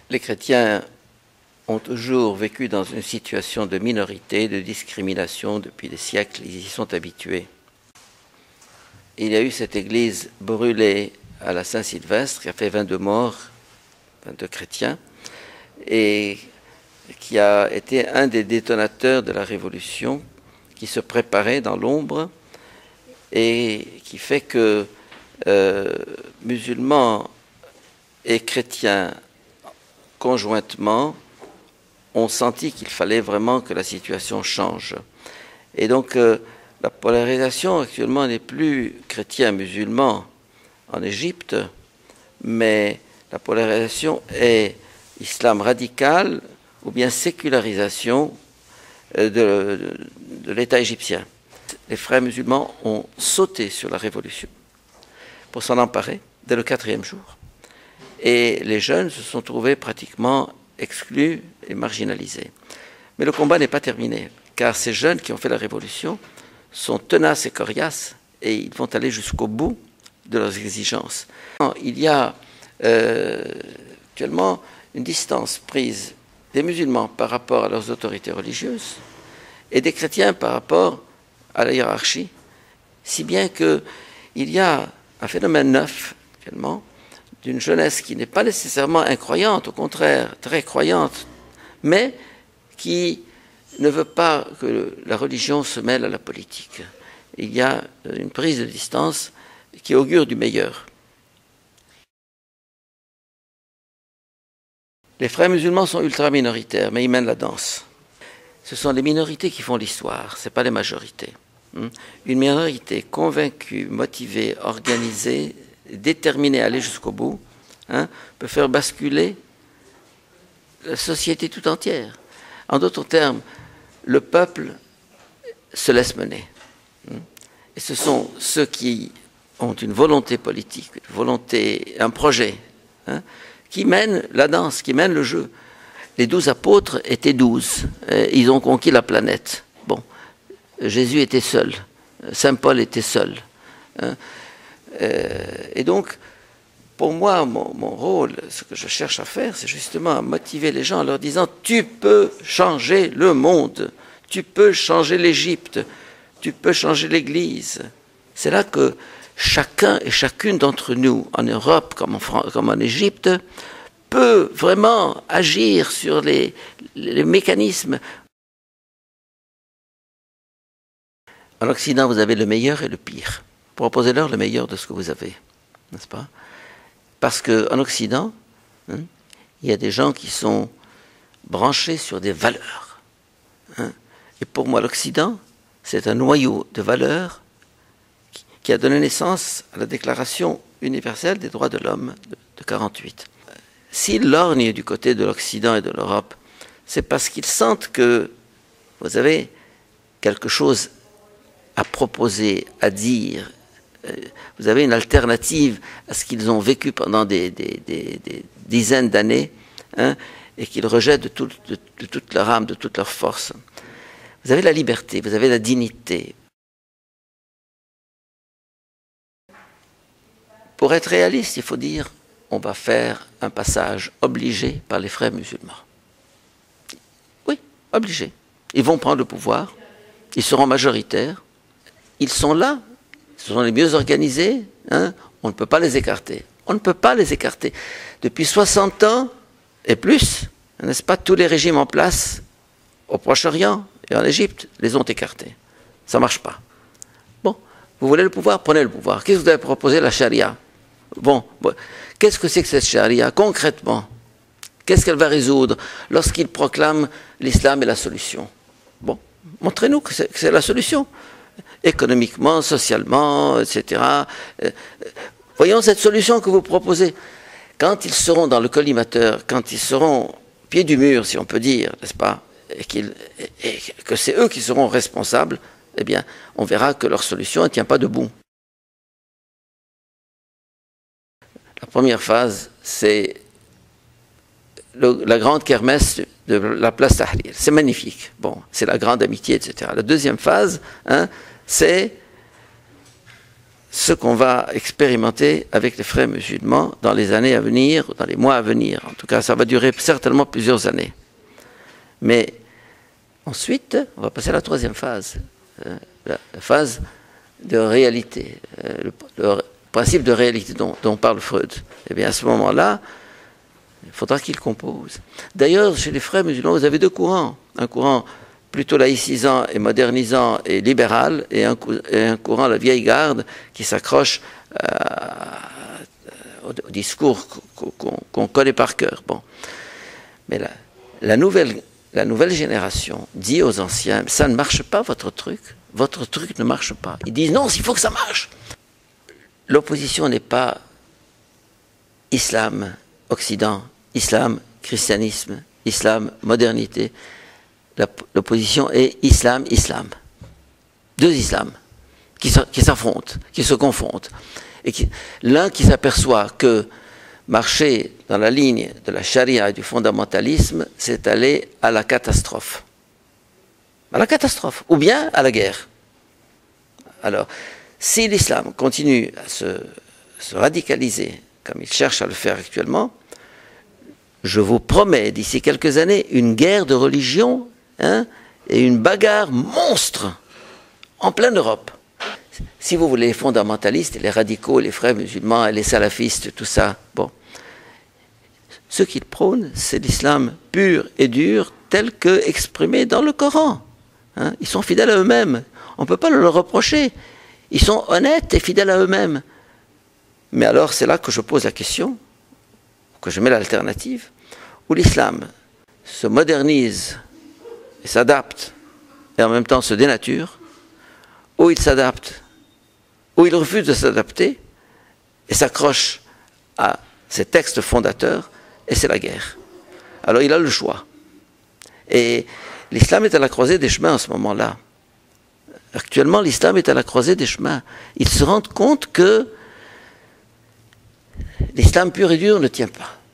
Les chrétiens ont toujours vécu dans une situation de minorité, de discrimination depuis des siècles, ils y sont habitués. Il y a eu cette église brûlée à la Saint-Sylvestre qui a fait 22 morts, 22 chrétiens, et qui a été un des détonateurs de la Révolution qui se préparait dans l'ombre et qui fait que musulmans et chrétiens conjointement ont senti qu'il fallait vraiment que la situation change. Et donc la polarisation actuellement n'est plus chrétien-musulman en Égypte, mais la polarisation est islam radical ou bien sécularisation de l'État égyptien. Les frères musulmans ont sauté sur la révolution pour s'en emparer dès le 4e jour. Et les jeunes se sont trouvés pratiquement exclus et marginalisés. Mais le combat n'est pas terminé, car ces jeunes qui ont fait la révolution sont tenaces et coriaces, et ils vont aller jusqu'au bout de leurs exigences. Il y a actuellement une distance prise des musulmans par rapport à leurs autorités religieuses et des chrétiens par rapport à la hiérarchie, si bien qu'il y a un phénomène neuf actuellement d'une jeunesse qui n'est pas nécessairement incroyante, au contraire très croyante, mais qui ne veut pas que la religion se mêle à la politique. Il y a une prise de distance qui augure du meilleur. Les frères musulmans sont ultra minoritaires, mais ils mènent la danse. Ce sont les minorités qui font l'histoire, ce n'est pas les majorités. Une minorité convaincue, motivée, organisée, déterminée à aller jusqu'au bout, peut faire basculer la société tout entière. En d'autres termes, le peuple se laisse mener. Et ce sont ceux qui ont une volonté politique, une volonté, un projet, qui mènent la danse, qui mènent le jeu. Les 12 apôtres étaient 12. Ils ont conquis la planète. Bon, Jésus était seul. Saint Paul était seul. Et donc, pour moi, mon rôle, ce que je cherche à faire, c'est justement à motiver les gens en leur disant « Tu peux changer le monde, tu peux changer l'Égypte, tu peux changer l'Église. » C'est là que chacun et chacune d'entre nous, en Europe comme en Égypte, peut vraiment agir sur les mécanismes. En Occident, vous avez le meilleur et le pire. Proposez-leur le meilleur de ce que vous avez, n'est-ce pas? Parce qu'en Occident, il y a des gens qui sont branchés sur des valeurs. Et pour moi, l'Occident, c'est un noyau de valeurs qui a donné naissance à la Déclaration universelle des droits de l'homme de 1948. S'ils lorgnent du côté de l'Occident et de l'Europe, c'est parce qu'ils sentent que vous avez quelque chose à proposer, à dire. Vous avez une alternative à ce qu'ils ont vécu pendant des dizaines d'années, et qu'ils rejettent de toute leur âme, de toute leur force. Vous avez la liberté, vous avez la dignité. Pour être réaliste, il faut dire on va faire un passage obligé par les frères musulmans. Oui, obligé. Ils vont prendre le pouvoir, ils seront majoritaires, ils sont là, ce sont les mieux organisés, on ne peut pas les écarter. On ne peut pas les écarter. Depuis 60 ans et plus, n'est-ce pas, tous les régimes en place au Proche-Orient et en Égypte les ont écartés. Ça ne marche pas. Bon, vous voulez le pouvoir, prenez le pouvoir. Qu'est-ce que vous avez proposé? La charia. Bon, qu'est-ce que c'est que cette charia concrètement? Qu'est-ce qu'elle va résoudre lorsqu'ils proclament l'islam est la solution? Bon, montrez-nous que c'est la solution. Économiquement, socialement, etc. Voyons cette solution que vous proposez. Quand ils seront dans le collimateur, quand ils seront au pied du mur, si on peut dire, n'est-ce pas, et que c'est eux qui seront responsables, eh bien, on verra que leur solution ne tient pas debout. La première phase, c'est la grande kermesse de la place Tahrir. C'est magnifique. Bon, c'est la grande amitié, etc. La deuxième phase, c'est ce qu'on va expérimenter avec les frères musulmans dans les années à venir, dans les mois à venir. En tout cas, ça va durer certainement plusieurs années. Mais ensuite, on va passer à la troisième phase, la phase de réalité, le principe de réalité dont parle Freud. Eh bien, à ce moment-là, il faudra qu'il compose. D'ailleurs, chez les frères musulmans, vous avez deux courants. Un courant plutôt laïcisant et modernisant et libéral, et un courant, la vieille garde, qui s'accroche au discours qu'on connaît par cœur. Bon. Mais la nouvelle génération dit aux anciens, ça ne marche pas votre truc ne marche pas. Ils disent non, il faut que ça marche. L'opposition n'est pas islam, occident, islam, christianisme, islam, modernité. L'opposition est islam, islam. Deux islams qui s'affrontent, qui se confondent. Et l'un qui s'aperçoit que marcher dans la ligne de la charia et du fondamentalisme, c'est aller à la catastrophe. À la catastrophe, ou bien à la guerre. Alors, si l'islam continue à se radicaliser, comme il cherche à le faire actuellement, je vous promets, d'ici quelques années, une guerre de religion, et une bagarre monstre en pleine Europe. Si vous voulez, les fondamentalistes, les radicaux, les frères musulmans, les salafistes, tout ça, bon. Ce qu'ils prônent, c'est l'islam pur et dur, tel que exprimé dans le Coran. Ils sont fidèles à eux-mêmes. On ne peut pas leur reprocher. Ils sont honnêtes et fidèles à eux-mêmes. Mais alors, c'est là que je pose la question, que je mets l'alternative, où l'islam se modernise et s'adapte, et en même temps se dénature, où il s'adapte, où il refuse de s'adapter, et s'accroche à ses textes fondateurs, et c'est la guerre. Alors il a le choix. Et l'islam est à la croisée des chemins en ce moment-là. Actuellement, l'islam est à la croisée des chemins. Ils se rendent compte que l'islam pur et dur ne tient pas.